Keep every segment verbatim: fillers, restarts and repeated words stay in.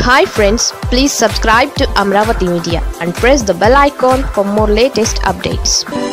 Hi friends, please subscribe to Amravati Media and press the bell icon for more latest updates.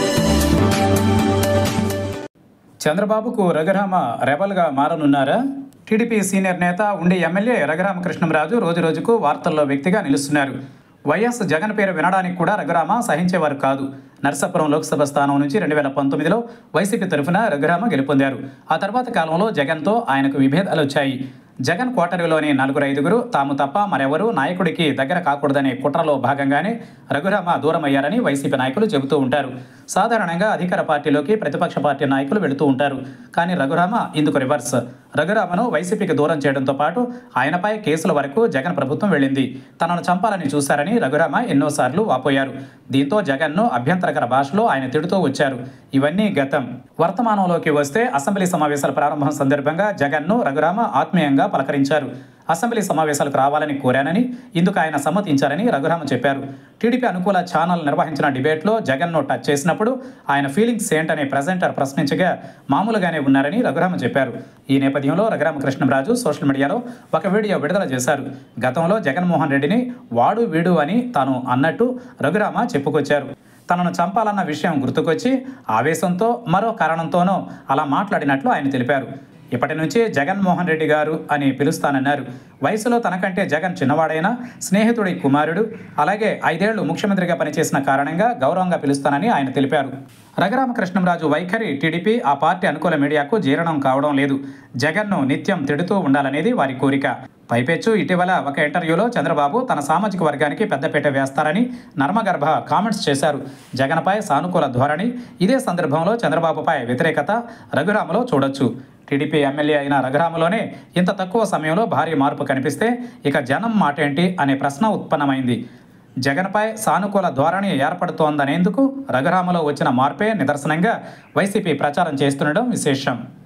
చంద్రబాబుకు రఘురామ రెబల్గా మారనున్నారా? TDP senior నేత Undi MLA Raghurama Krishnamraju రోజు రోజుకు వార్తల్లో వ్యక్తిగా నిలుస్తున్నారు. వైఎస్ జగన్ పేరు వినడానికి కూడా రఘురామ సహించేవారు కాదు. నర్సాపురం లోక్సభ స్థానం నుంచి రెండు వేల పంతొమ్మిదిలో వైసీపీ తరఫున రఘురామ గెలుపొందారు. ఆ తర్వాత కాలంలో జగన్తో ఆయనకు విభేదాలు వచ్చాయి. జగన్ కోటరీలోని నలుగురు ఐదుగురు తాము తప్ప మరెవరూ నాయకుడికి దగ్గర కాకూడదనే కుట్రలో భాగంగానే రఘురామ దూరమయ్యారని వైసీపీ నాయకులు చెబుతూ ఉంటారు. సాధారణంగా అధికార పార్టీలోకి ప్రతిపక్ష పార్టీ నాయకులు వెళుతూ ఉంటారు. కానీ రఘురామ ఇందుకు రివర్స్. రఘురామను వైసీపీకి దూరం చేయడంతో పాటు ఆయనపై కేసుల వరకు జగన్ ప్రభుత్వం వెళ్ళింది. తనను చంపాలని చూశారని రఘురామ ఎన్నోసార్లు వాపోయారు. దీంతో జగన్ను అభ్యంతరకర భాషలో ఆయన తిడుతూ వచ్చారు. ఇవన్నీ గతం. వర్తమానంలోకి వస్తే అసెంబ్లీ సమావేశాల ప్రారంభం సందర్భంగా జగన్ను రఘురామ ఆత్మీయంగా పలకరించారు. అసెంబ్లీ సమావేశాలకు రావాలని కోరానని, ఇందుకు ఆయన సమ్మతించారని రఘురామ చెప్పారు. టీడీపీ అనుకూల ఛానల్ నిర్వహించిన డిబేట్లో జగన్ను టచ్ చేసినప్పుడు ఆయన ఫీలింగ్స్ ఏంటనే ప్రెజెంటర్ ప్రశ్నించగా మామూలుగానే ఉన్నారని రఘురామ చెప్పారు. ఈ నేపథ్యంలో రఘురామ కృష్ణంరాజు సోషల్ మీడియాలో ఒక వీడియో విడుదల చేశారు. గతంలో జగన్మోహన్ రెడ్డిని వాడు వీడు అని తాను అన్నట్టు రఘురామ చెప్పుకొచ్చారు. తనను చంపాలన్న విషయం గుర్తుకొచ్చి ఆవేశంతో మరో కారణంతోనో అలా మాట్లాడినట్లు ఆయన తెలిపారు. ఇప్పటి నుంచి జగన్మోహన్ రెడ్డి గారు అని పిలుస్తానన్నారు. వయసులో తనకంటే జగన్ చిన్నవాడైనా స్నేహితుడి కుమారుడు, అలాగే ఐదేళ్లు ముఖ్యమంత్రిగా పనిచేసిన కారణంగా గౌరవంగా పిలుస్తానని ఆయన తెలిపారు. రఘురామ కృష్ణంరాజు వైఖరి టీడీపీ, ఆ పార్టీ అనుకూల మీడియాకు జీర్ణం కావడం లేదు. జగన్ను నిత్యం తిడుతూ ఉండాలనేది వారి కోరిక. పైపెచ్చు ఇటీవల ఒక ఇంటర్వ్యూలో చంద్రబాబు తన సామాజిక వర్గానికి పెద్దపీట వేస్తారని నర్మగర్భ కామెంట్స్ చేశారు. జగన్పై సానుకూల ధోరణి, ఇదే సందర్భంలో చంద్రబాబుపై వ్యతిరేకత రఘురామలో చూడొచ్చు. టీడీపీ ఎమ్మెల్యే అయిన రఘురామలోనే ఇంత తక్కువ సమయంలో భారీ మార్పు కనిపిస్తే ఇక జనం మాటేంటి అనే ప్రశ్న ఉత్పన్నమైంది. జగన్పై సానుకూల ధోరణి ఏర్పడుతోందనేందుకు రఘురామలో వచ్చిన మార్పే నిదర్శనంగా వైసీపీ ప్రచారం చేస్తుండడం విశేషం.